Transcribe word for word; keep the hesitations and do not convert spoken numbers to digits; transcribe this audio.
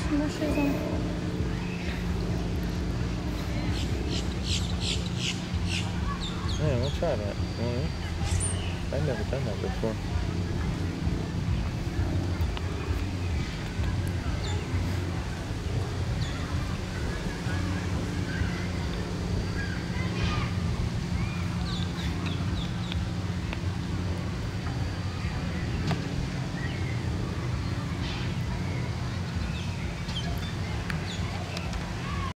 some more shoes on. Yeah, we'll try that. Mm-hmm. I've never done that before.